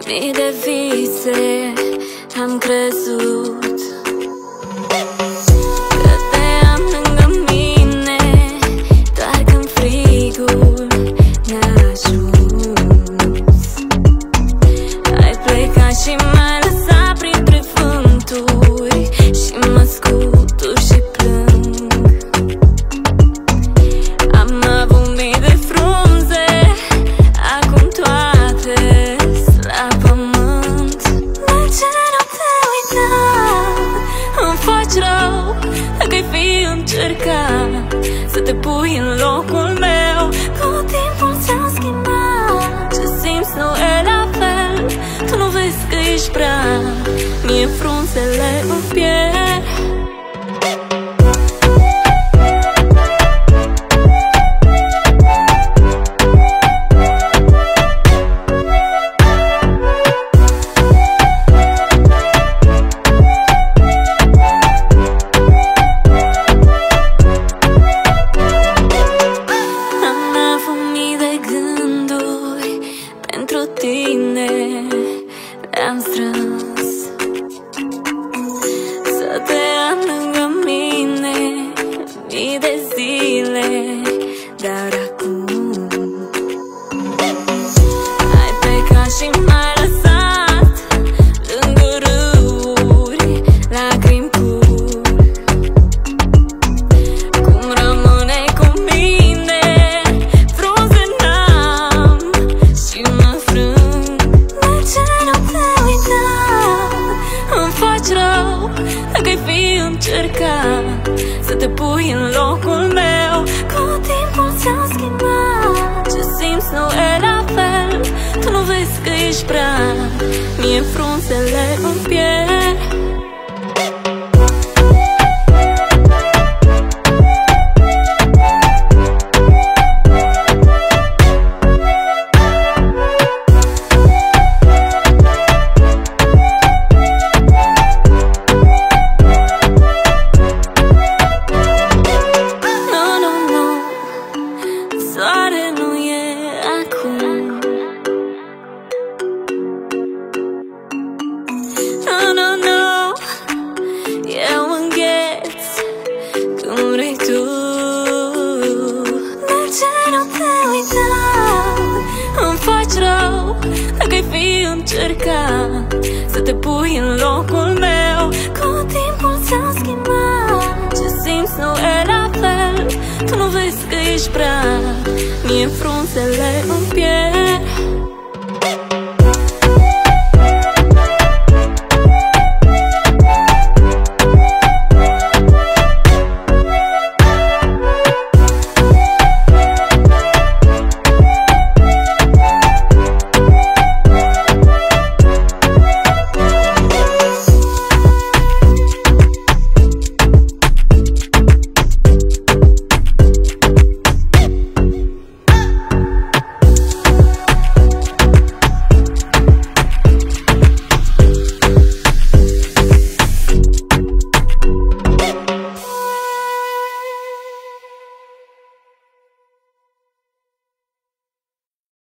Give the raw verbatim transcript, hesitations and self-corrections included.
Mii de vise am crezut că te am lângă mine, doar când frigul ne-a ajuns. Ai plecat și m-ai lăsat printre vânturi și mă scutur și plâng. Am avut mii de frunze, acum toate la pământ. De ce nu te uita? Îmi faci rău dacă-i fi încercat să te pui în locul meu. Cu timpul s-a schimbat, ce simți nu e la fel. Tu nu vezi că ești prea, mie frunzele îmi pierd. Pentru tine le-am strâns să te am lângă mine mii de zile, dar acum ai plecat și m-ai lăsat lângă râuri, lacrimi curg. Cum rămâne cu mine, frunze n-am și mă frâng. De ce nu te uita? Îmi faci rău dacă-i fi încercat să te pui în locul meu. Cu timpul s-a schimbat, ce simți nu e la fel. Tu nu vezi că ești prea, mie frunzele îmi pierd. Soare nu e acum. Nu, nu, nu, eu îngheț când vrei tu. De ce nu te uita? Îmi faci rău dacă-i fi încercat să te pui în locul meu. Cu timpul s-a schimbat, ce simți nu e la fel. Tu nu vezi că ești prea, mie frunzele îmi pierd.